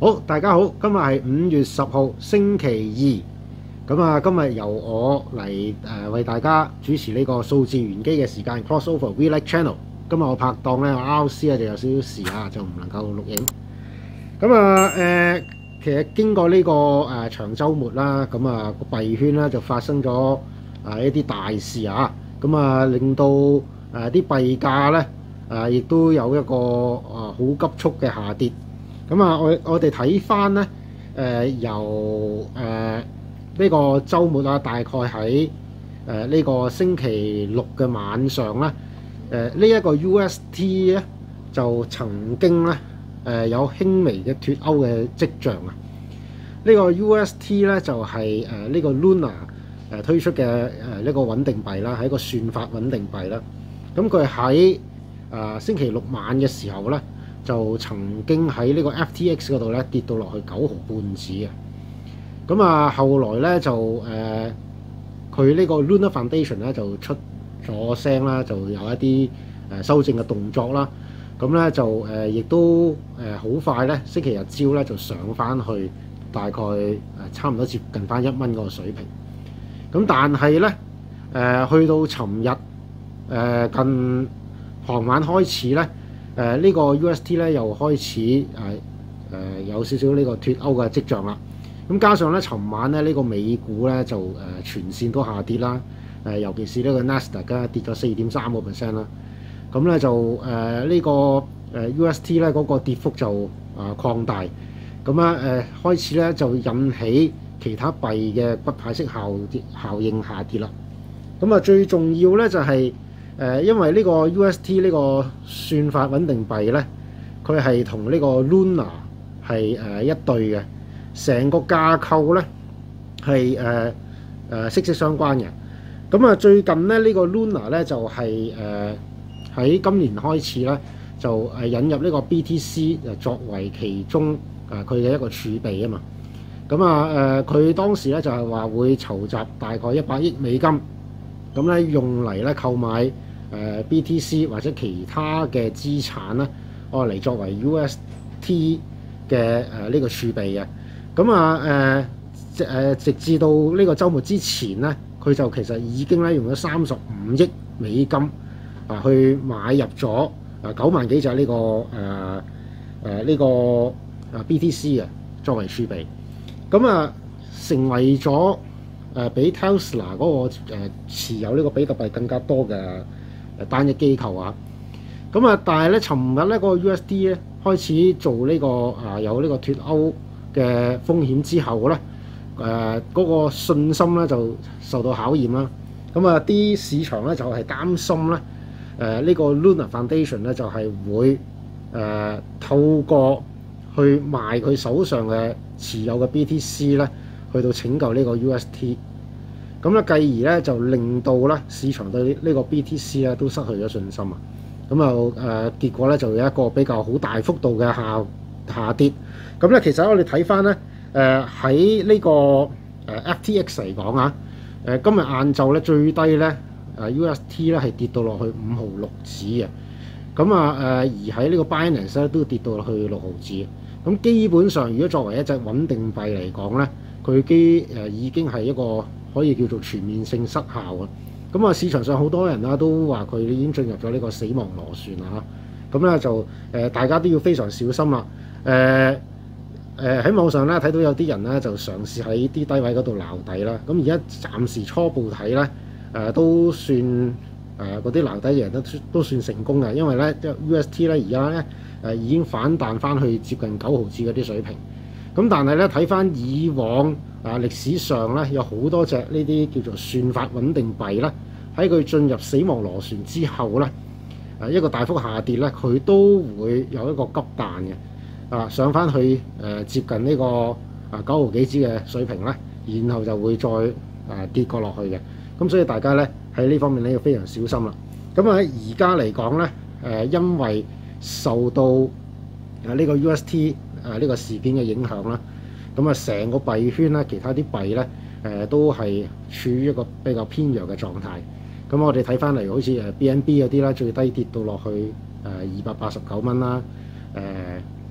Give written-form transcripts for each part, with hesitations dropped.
好，大家好，今日係5月10號星期二，咁今日由我嚟為大家主持呢個數字玄機嘅時間 Crossover Vlog Channel。今日我拍檔咧，我 RC 就有少少事就唔能夠錄影。其實經過呢個長週末啦，個幣圈咧就發生咗一啲大事令到啲幣價咧亦都有一個好急速嘅下跌。我哋睇翻咧，由呢個週末大概喺呢個星期六嘅晚上咧，呢一個 UST 咧就曾經咧有輕微嘅脫歐嘅跡象啊！呢個 UST 咧就係呢個 Luna 推出嘅呢個穩定幣啦，係一個算法穩定幣啦。咁佢喺星期六晚嘅時候咧，就曾經喺呢個 FTX 嗰度咧跌到落去9毫半子嘅。後來咧就佢呢個 Luna Foundation 咧就出咗聲啦，就有一啲修正嘅動作啦。咁咧就亦都好快咧，星期日朝咧就上翻去大概差唔多接近翻1蚊嗰個水平。咁但係咧去到尋日近傍晚開始咧，呢個 UST 咧又開始有少少呢個脫歐嘅跡象啦。咁加上咧，尋晚咧呢個美股咧就全線都下跌啦。尤其是呢個 Nasdaq 跌咗4.3%啦。咁咧就呢個UST 咧嗰個跌幅就擴大。開始咧就引起其他幣嘅骨牌式效應下跌啦。最重要咧就係因為呢個 UST 呢個算法穩定幣咧，佢係同呢個 Luna 係一對嘅，成個架構咧係息息相關嘅。最近咧呢個 Luna 咧就係喺今年開始咧就引入呢個 BTC 作為其中佢嘅一個儲備啊嘛。佢當時咧就係話會籌集大概100億美金，咁咧用嚟咧購買BTC 或者其他嘅資產咧，嚟作為 UST 嘅呢個儲備嘅。直至到呢個週末之前咧，佢就其實已經咧用咗35億美金去買入咗9萬幾隻呢個BTC 作為儲備。成為咗比 Tesla 嗰個持有呢個比特幣更加多嘅單一機構但係咧，尋日咧嗰個 USD 咧開始做呢個有呢個脫歐嘅風險之後咧，嗰個信心咧就受到考驗啦。啲市場咧就係擔心咧，呢個 Luna Foundation 咧就係會透過去賣佢手上嘅持有嘅 BTC 咧，去到拯救呢個 UST。繼而咧就令到咧市場對呢個 BTC 咧都失去咗信心結果咧就有一個比較好大幅度嘅下跌。其實我哋睇翻咧喺呢個FTX 嚟講今日晏晝咧最低咧UST 咧係跌到落去5毫6子嘅。而喺呢個 Binance 咧都跌到落去6毫子。基本上如果作為一隻穩定幣嚟講咧，佢已經係一個可以叫做全面性失效嘅。市場上好多人都話佢已經進入咗呢個死亡螺旋啦。就大家都要非常小心啦。喺網上咧睇到有啲人咧就嘗試喺啲低位嗰度撈底啦。而家暫時初步睇咧都算嗰啲撈底嘅人都算成功嘅，因為咧 UST 咧而家咧已經反彈翻去接近9毫子嗰啲水平。但係咧睇翻以往歷史上咧有好多隻呢啲叫做算法穩定幣咧，喺佢進入死亡螺旋之後咧一個大幅下跌咧，佢都會有一個急彈嘅上翻去接近呢個9毫幾子嘅水平咧，然後就會再跌過落去嘅。所以大家咧喺呢方面咧要非常小心啦。喺而家嚟講咧因為受到呢個 UST 呢個事件嘅影響啦，成個幣圈咧其他啲幣咧都係處於一個比較偏弱嘅狀態。我哋睇翻嚟好似BNB 嗰啲啦，最低跌到落去289蚊啦。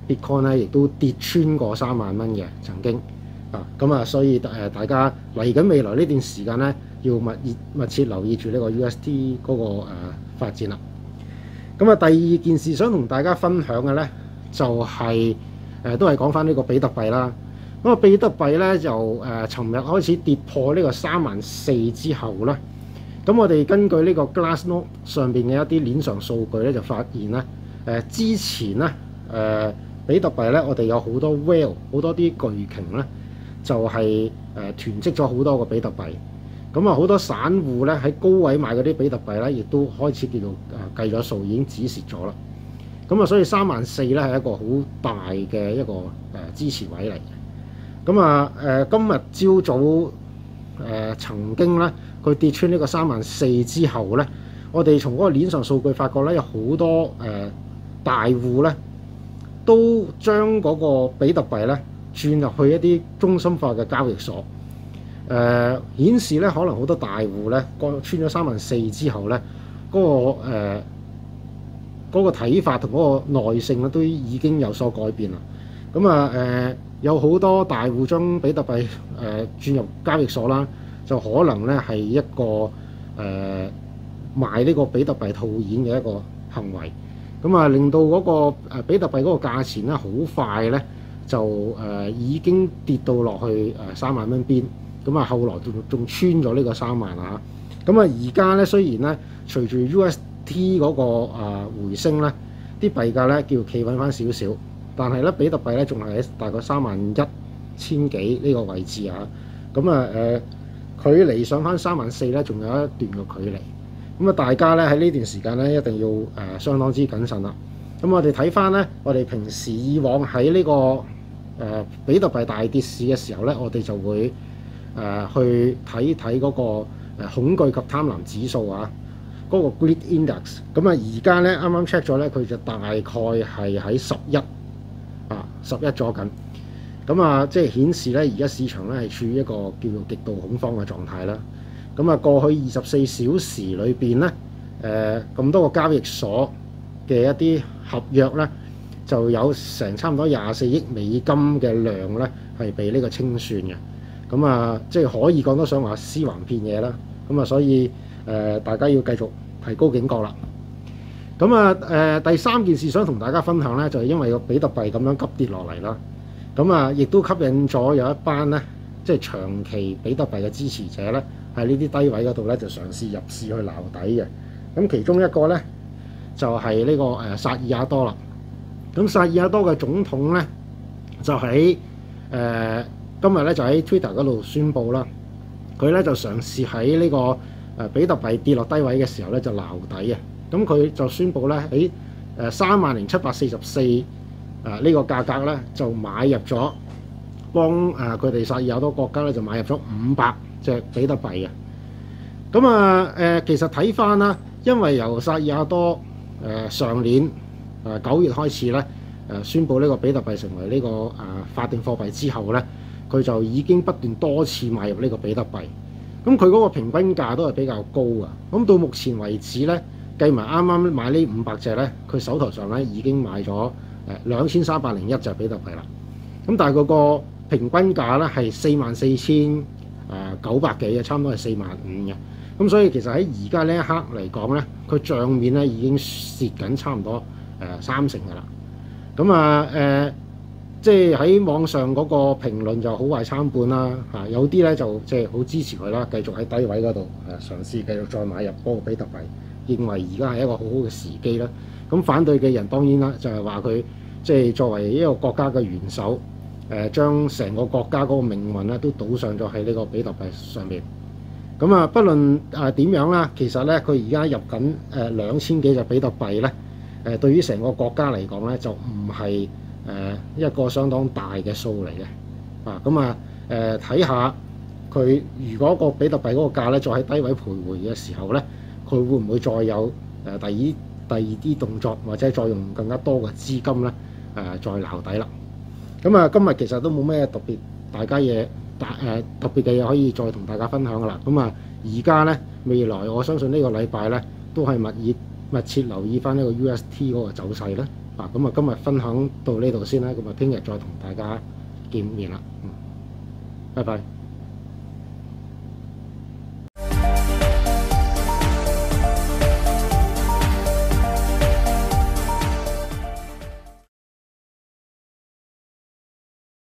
Bitcoin 咧亦都跌穿過3萬蚊嘅曾經咁啊，所以大家嚟緊未來呢段時間咧，要密切留意住呢個 UST 嗰個發展啦。咁啊，第二件事想同大家分享嘅咧，就係都係講翻呢個比特幣啦。咁啊，比特幣咧就尋日開始跌破呢個34000之後咧，咁我哋根據呢個 Glassnode 上邊嘅一啲鏈上數據咧，就發現咧之前咧比特幣咧，我哋有好多 whale 好多啲巨鯨咧，就係囤積咗好多個比特幣。咁啊，好多散戶咧喺高位買嗰啲比特幣咧，亦都開始叫做計咗數，已經止蝕咗啦。咁啊，所以34000咧係一個好大嘅一個支持位嚟嘅。咁啊今日朝早曾經咧佢跌穿呢個34000之後咧，我哋從嗰個鏈上數據發覺咧，有好多大戶咧都將嗰個比特幣咧轉入去一啲中心化嘅交易所。顯示咧，可能好多大戶咧，穿咗34000之後咧，嗰個睇法同嗰個耐性咧，都已經有所改變啦。咁啊有好多大戶將比特幣轉入交易所啦，就可能咧係一個賣呢個比特幣套現嘅一個行為。咁啊，令到嗰個比特幣嗰個價錢咧，好快咧就已經跌到落去3萬蚊邊。咁啊，後來仲穿咗呢個3萬啊！咁啊，而家咧雖然咧，隨住 UST 嗰個回升咧，啲幣價咧叫企穩翻少少，但係咧比特幣咧仲係喺大概31000幾呢個位置啊！咁啊距離上翻34000咧，仲有一段嘅距離。咁啊，大家咧喺呢段時間咧一定要相當之謹慎啦。咁我哋睇翻咧，我哋平時以往喺呢個比特幣大跌市嘅時候咧，我哋就會去睇睇嗰個恐懼及貪婪指數啊，嗰個 Greed Index。咁啊，而家咧啱啱 check 咗咧，佢就大概係喺11咗緊。咁啊，即係顯示咧，而家市場咧係處於一個叫做極度恐慌嘅狀態啦。咁啊，過去24小時裏邊咧，咁多個交易所嘅一啲合約咧，就有成差唔多24億美金嘅量咧，係被呢個清算嘅。咁啊，即係可以講得上話屍橫遍野啦。咁啊，所以大家要繼續提高警覺啦。咁啊，第三件事想同大家分享咧，就係因為個比特幣咁樣急跌落嚟啦。咁啊，亦都吸引咗有一班咧，即係長期比特幣嘅支持者咧，喺呢啲低位嗰度咧，就嘗試入市去撈底嘅。咁其中一個咧，就係呢個薩爾瓦多啦。咁薩爾瓦多嘅總統咧，就喺今日咧就喺 Twitter 嗰度宣布啦，佢咧就嘗試喺呢個比特幣跌落低位嘅時候咧就撈底啊！咁佢就宣布咧喺30744呢個價格咧就買入咗，幫佢哋薩爾瓦多國家咧就買入咗500隻比特幣嘅。咁啊其實睇翻啦，因為由薩爾瓦多上年9月開始咧宣布呢個比特幣成為呢個法定貨幣之後咧，佢就已經不斷多次買入呢個比特幣，咁佢嗰個平均價都係比較高啊。咁到目前為止咧，計埋啱啱買呢500隻咧，佢手頭上咧已經買咗2301隻比特幣啦。咁但係嗰個平均價咧係44900幾嘅，差唔多係45000嘅。咁所以其實喺而家呢一刻嚟講咧，佢帳面咧已經蝕緊差唔多30%嘅啦。咁啊即係喺網上嗰個評論就好壞參半啦嚇，有啲咧就即係好支持佢啦，繼續喺低位嗰度嘗試繼續再買入嗰個比特幣，認為而家係一個好好嘅時機啦。咁反對嘅人當然啦，就係話佢即係作為一個國家嘅元首，將成個國家嗰個命運咧都賭上咗喺呢個比特幣上面。咁啊，不論點樣啦，其實咧佢而家入緊2000幾隻比特幣咧，對於成個國家嚟講咧就唔係一個相當大嘅數嚟嘅。咁啊睇下佢如果個比特幣嗰個價咧再喺低位徘徊嘅時候咧，佢會唔會再有第二啲動作，或者再用更加多嘅資金咧再撈底啦？咁啊，今日其實都冇咩特別特別嘅嘢可以再同大家分享噶啦。咁啊，而家咧未來我相信呢個禮拜咧都係密切留意翻呢個 UST 嗰個走勢咧。 咁啊今日分享到呢度先啦，咁啊聽日再同大家見面啦，拜拜。